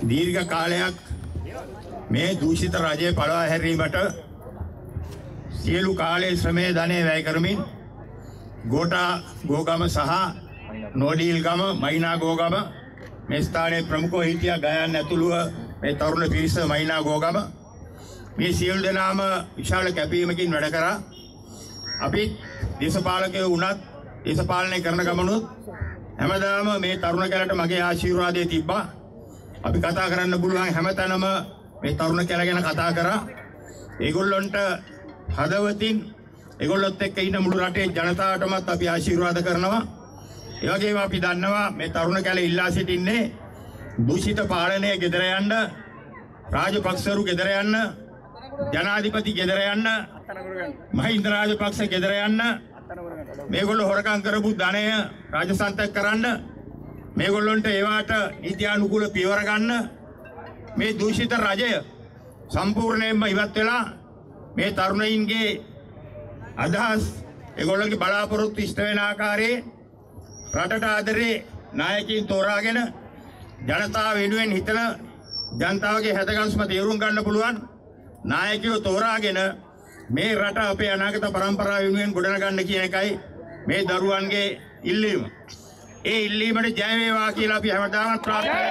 දීර්ඝ කාලයක් මේ දූෂිත රජයේ පළවා හැරීමට සියලු කාලයේ ශ්‍රමයේ ධනෙ වැය කරමින් ගෝඨා ගෝගම සහ නෝඩීල්ගම මයිනා ගෝගම මේ ස්ථානයේ ප්‍රමුඛව හිටියා ගයන් ඇතුළුව මේ තරුණ පිරිස මයිනා ගෝගම මේ සියලු දෙනාම විශාල කැපවීමකින් වැඩ කරා. අපි දේශපාලකයෝ වුණත් දේශපාලනය කරන ගමනොත් හැමදාම මේ තරුණ කැලට මගේ ආශිර්වාදය තිබ්බා. අපි කතා කරන්න පුළුවන් හැමතැනම මේ තරුණ කැල ගැන කතා කරා. ඒගොල්ලන්ට හදවතින් ඒගොල්ලොත් එක්ක ඉන්න මුළු රටේ ජනතාවටමත් අපි ආශිර්වාද කරනවා. ඒ වගේම අපි දන්නවා මේ තරුණ කැල ඉල්ලා සිටින්නේ දූෂිත පාලනය ගෙදර යන්න, රාජපක්ෂරු ගෙදර යන්න, ජනාධිපති ගෙදර යන්න, මහින්ද රාජපක්ෂ ගෙදර යන්න, මේගොල්ලෝ හොරකම් කරපු ධනය රාජසන්තක කරන්න, මේගොල්ලන්ට ඒවාට නීත්‍යානුකූල පියවර ගන්න, මේ දූෂිත රජය සම්පූර්ණයෙන්ම ඉවත් වෙලා මේ තරුණයින්ගේ අදහස් ඒගොල්ලන්ගේ බලාපොරොත්තු ඉෂ්ට වෙන ආකාරයේ රටට ආදරේ නායකයින් තෝරාගෙන ජනතාව වෙනුවෙන් හිතන ජනතාවගේ හැදගස්ම තේරුම් ගන්න පුළුවන් නායකයෝ තෝරාගෙන මේ රට අපේ අනාගත පරම්පරාව වෙනුවෙන් ගොඩනගන්න කියන එකයි මේ දරුවන්ගේ ඉල්ලීම. ඒ ඉල්ලීමට ජය වේවා කියලා අපි හැමදාම ප්‍රාර්ථනා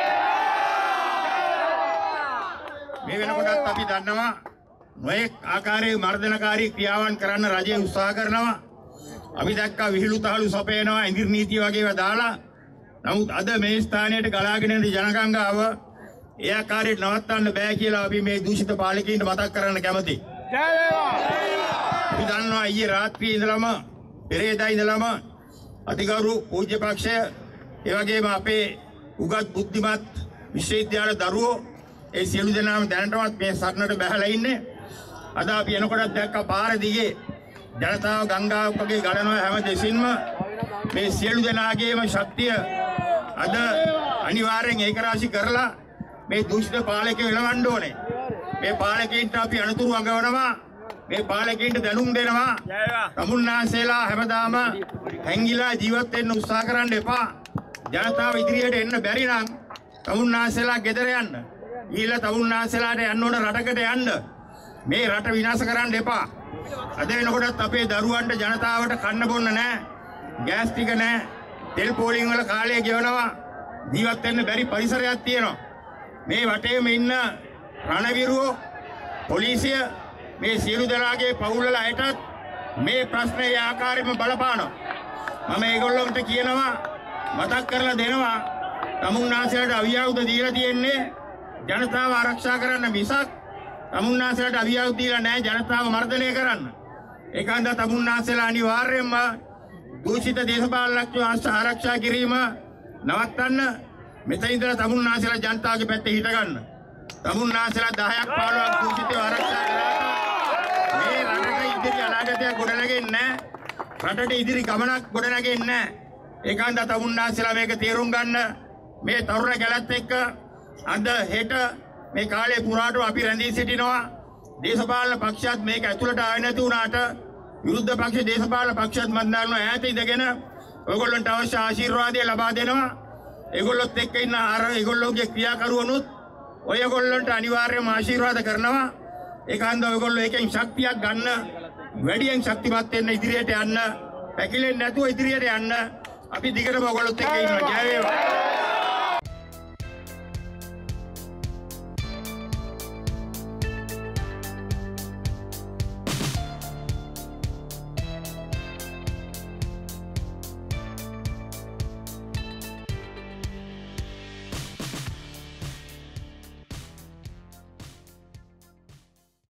මේ වෙනකොටත් අපි දන්නවා නොඑක් ආකාරයේ මර්ධනකාරී ක්‍රියාවන් කරන්න රජය උත්සාහ කරනවා. අපි දැක්කා විහිළු තහළු සපයනවා ඉදිරි නීතිය වගේව දාලා. නමුත් අද මේ ස්ථානයට ගලාගෙන යන ජනගංගාව ඒ ආකාරයට නවත්තන්න බෑ කියලා අපි මේ දූෂිත පාලකයින්ට මතක් කරන්න කැමතියි. ජය වේවා! අපි දන්නවා ඊයේ රාත්‍රියේ ඉඳලම පෙරේදා ඉඳලම අතිගෞරව පූජ්‍ය පක්ෂය ඒ වගේම අපේ උගත් බුද්ධිමත් විශ්වවිද්‍යාල දරුවෝ ඒ සියලු දෙනාම දැනටමත් මේ සරණට බැහැලා ඉන්නේ. අද අපි එනකොටත් දැක්කා පාර දිගේ ජනතාව ගංගාවක් වගේ ගලනවා හැම දෙසින්ම. මේ සියලු දෙනාගේම ශක්තිය අද අනිවාර්යෙන් ඒකරාශී කරලා මේ දූෂිත පාලකයෝ එළවන්න ඕනේ. මේ පාලකයින්ට අපි අනුතුරු අඟවනවා. මේ පාලකයින්ට දැනුම් දෙනවා. තමුන්නාසේලා හැමදාම හැංගිලා ජීවත් වෙන්න උත්සාහ කරන්න එපා. ජනතාව ඉදිරියට එන්න බැරි නම් තමුන්නාසේලා ගෙදර යන්න. ඊළඟ තමුන්නාසේලාට යන්න ඕන රටකට යන්න. මේ රට විනාශ කරන්න එපා. අද වෙනකොටත් අපේ දරුවන්ට ජනතාවට කන්න බොන්න නැහැ. ගෑස් ටික නැහැ. තෙල් පෝලිං වල කාලය ගෙවනවා. ජීවත් වෙන්න බැරි පරිසරයක් තියෙනවා. මේ වටේම ඉන්න රණවිරුවෝ පොලිසිය මේ සියලු දෙනාගේ පවුල් වල අයටත් මේ ප්‍රශ්නේ ආකාරයෙන්ම බලපානවා. මම ඒගොල්ලන්ට කියනවා මතක් කරලා දෙනවා තමුන්නාසලට අවියාවුද දීලා තියෙන්නේ ජනතාව ආරක්ෂා කරන්න මිසක් තමුන්නාසලට අවියාවුද දීලා නැහැ ජනතාව මර්ධනය කරන්න. ඒකන්ද තමුන්නාසලා අනිවාර්යයෙන්ම දූෂිත දේශපාලනඥයෝ ආරක්ෂා කිරීම නවත්තන්න. මෙතන ඉඳලා තමුන්නාසලා ජනතාවගේ පැත්තේ හිට ගන්න. තමුන්නාසලා 10ක් 15ක් දූෂිතව ආරක්ෂා කරලා මේ රටට ඉදිරි අනාගතයක් ගොඩනගෙන්නේ නැහැ. රටට ඉදිරි ගමනක් ගොඩනගෙන්නේ නැහැ. ඒකන්ද තමුන්නාසලා මේක තේරුම් ගන්න. මේ තරුණ කැලත් එක්ක අද හෙට මේ කාලේ පුරාට අපි රැඳී සිටිනවා. දේශපාලන පක්ෂයත් මේක ඇතුළට ආවේ නැති වුණාට විරුද්ධ පක්ෂ දේශපාලන පක්ෂයත් මන්දාරන ඈත ඉඳගෙන ඔයගොල්ලන්ට අවශ්‍ය ආශිර්වාදය ලබා දෙනවා. ඒගොල්ලොත් එක්ක ඉන්න ඒගොල්ලෝගේ ක්‍රියාකරුවනුත් ඔයගොල්ලන්ට අනිවාර්යයෙන්ම ආශිර්වාද කරනවා. ඒකන්ද ඔයගොල්ලෝ එකෙන් ශක්තියක් ගන්න, වැඩියෙන් ශක්තිමත් වෙන්න, ඉදිරියට යන්න, පැකිලෙන්නේ නැතුව ඉදිරියට යන්න අපි දිගටම ඔයගොල්ලොත් එක්ක ඉන්නවා. ජය වේවා.